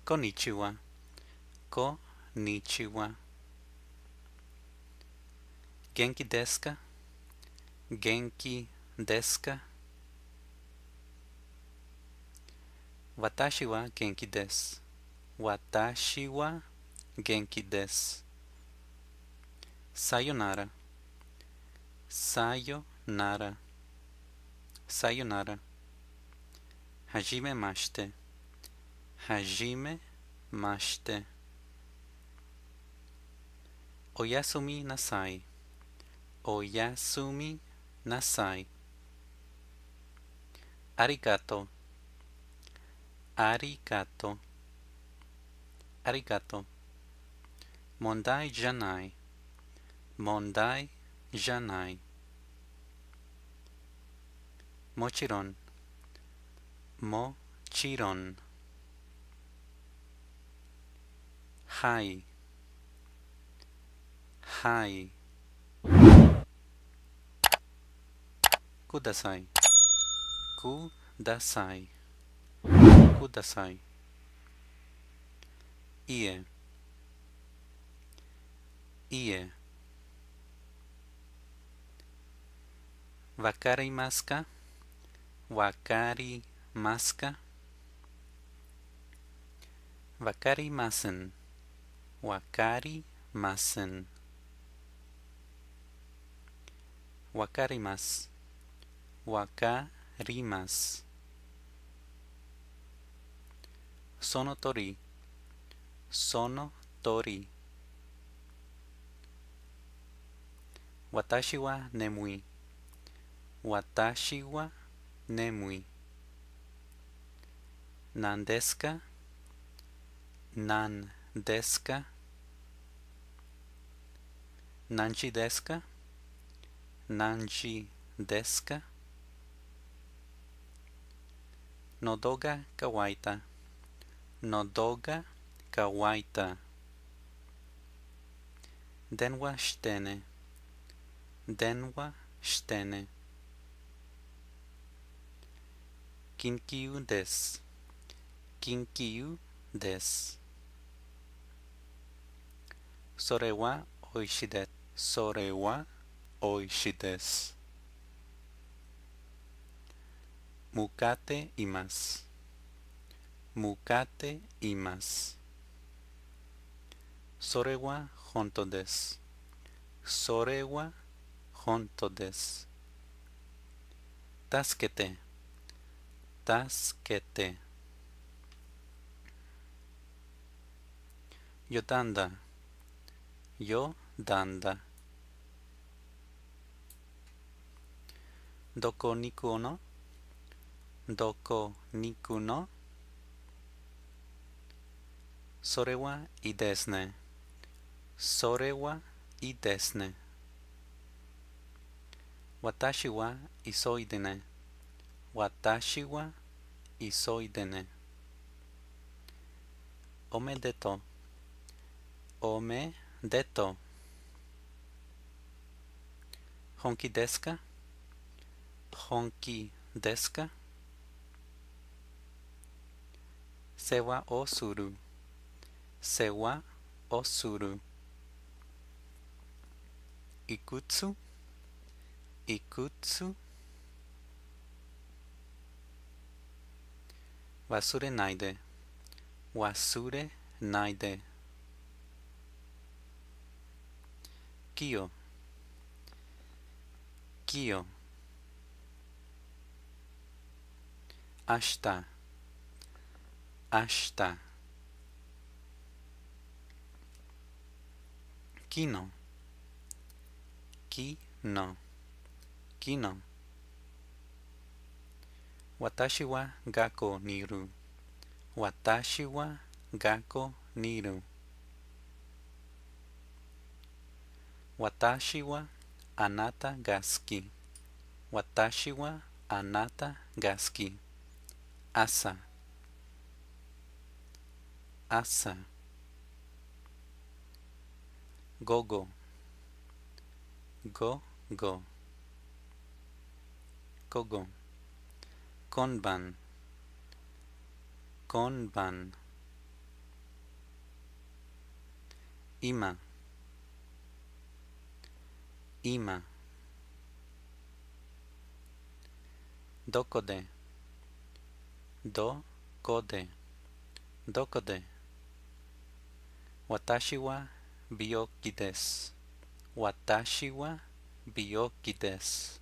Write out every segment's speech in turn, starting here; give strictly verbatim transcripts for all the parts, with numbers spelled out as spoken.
Konnichiwa. Konnichiwa. Genki desu ka? Genki desu ka? Watashi wa genki desu. Watashi wa genki desu. Sayonara. Sayonara. Sayonara. Hajime mashite. Hajime mashite. Oyasumi nasai. Oyasumi nasai. Arigato. Arigato. Arigato. Mondai janai. Mondai janai. Mochiron. Mochiron. Hai. Hai. Kudasai. Kudasai. Kudasai. Ie. Ie. Wakarimasu ka? Wakarimasu ka? Wakarimasen. Wakarimasen. Wakarimasu. Wakarimasu. Sonotori. Sonotori. Watashi wa nemui. Watashi wa nemui. Nan desu ka? Nan desu ka? Nanchi desu ka? Nanchi desu ka? Nodo ga kawaita. Nodo ga kawaita. Den wa shitene. Den wa shitene. Kinkiu desu. Kinkiu desu. Sore wa oishi desu. Sore wa oishi desu. Mukate imasu. Mukate imasu. Sore wa honto desu. Sore wa honto desu. Tasukete. Tasukete. Yodanda. Yodanda. Doko niku no? Doko niku no? Sore wa ii desu ne. Sore wa ii desu ne. Watashi wa isoide ne. Watashi wa isoide ne. Omedeto. Omedeto. Honki desu ka? Honki desu ka? Sewa o suru. Sewa o suru. Ikutsu. Ikutsu. Wasure naide. Wasure naide. Kyo. Kyo. Ashita. Ashita. Kino. Kino. Kino. Watashi wa gakko niru. Watashi wa gakko niru. Watashi wa anata ga suki. Watashi wa anata ga suki. Asa. Asa. Gogo. Go go. Gogo. Konban. Konban. ima, ima, dokode, dokode, dokode, watashi wa byoki desu, watashi wa byoki desu,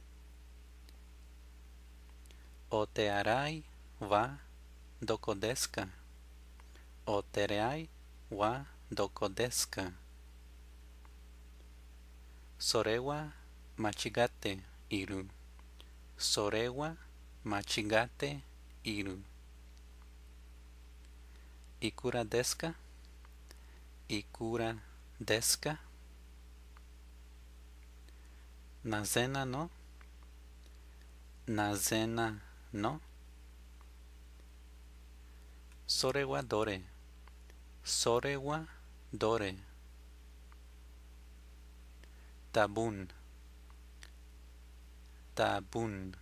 o tearai wa doko desu ka, o tearai wa doko desu ka, sore wa machigate iru, sore wa machigate iru, ikura desu ka, ikura desu ka, nazena no, nazena no, sore wa dore, sore wa dore, tabun, tabun,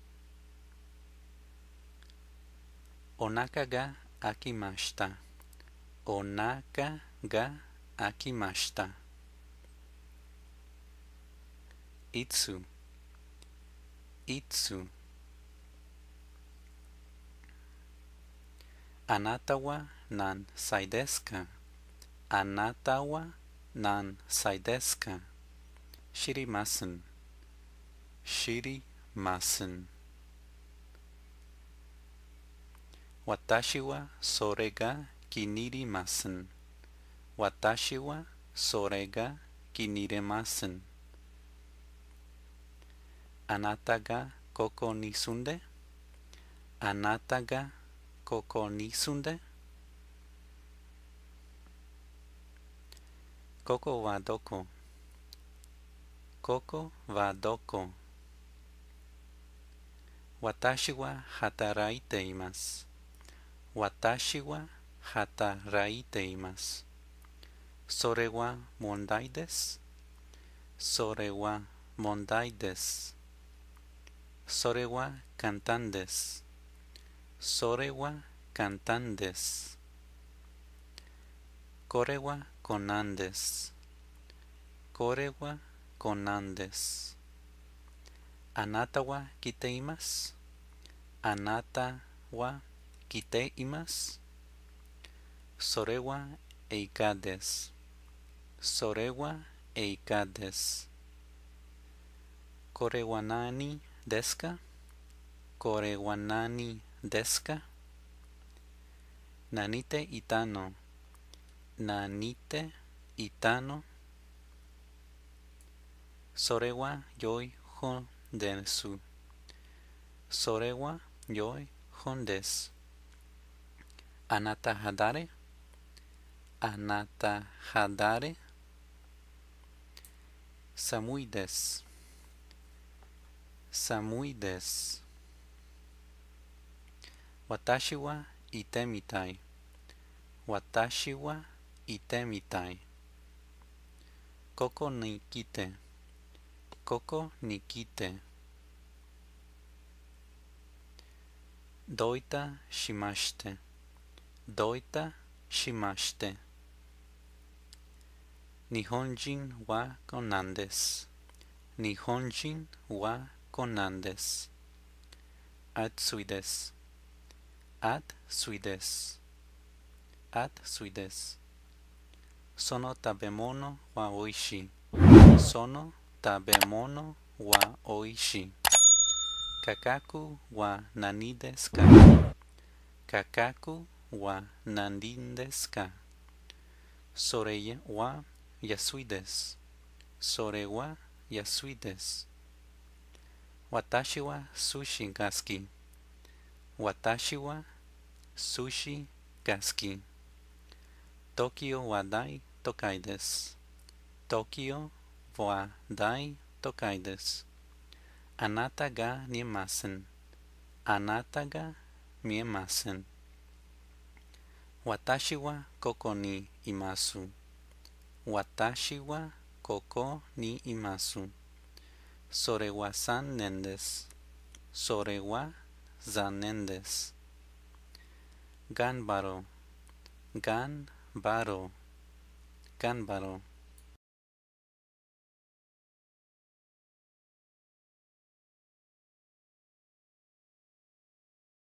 onaka ga akimashita, onaka ga akimashita, itsu, itsu, anata wa nansai desu ka, anata wa nansai desu ka, shirimasen, shirimasen, watashi wa sore ga kinirimasen, watashi wa sore ga kinirimasen, anata ga koko ni sunde, anata ga koko ni sunde, koko wa doko, koko wa doko, watashi wa hataraite imasu, watashi wa hataraite imasu, sore wa mondai desu, sore wa mondai desu, sore wa kantan desu, sore wa kantan desu, kore wa konan desu, kore wa konan desu, anata wa kite imasu, anata wa kite imasu, sore wa eika desu, sore wa eika desu, kore wa nani desu ka, kore wa nani desu ka, nanite itano, nanite itano, sore wa yoi hon desu, sore wa yoi hon desu, anata hadare, anata hadare, samui desu, samui desu, watashi wa ite mitai, watashi wa ite mitai, koko ni kite, koko ni kite, doita shimashite, doita shimashite, nihonjin wa konan desu, nihonjin wa konan desu, atsui desu, atsui desu, atsui desu, sono tabemono wa oishi, sono tabemono wa oishi, kakaku wa nani desu ka, kakaku wa nani desu ka, sore wa yasui desu, sore wa yasui desu, watashi wa sushi ga suki, watashi wa sushi ga suki, Tokio wa dai tokai desu, Tokio wa dai tokai desu, anata ga miemasen, anata ga miemasen, watashi wa koko ni imasu, watashi wa koko ni imasu, sore wa zanen desu, sore wa zanen desu, ganbaro, ganbaro, ganbaro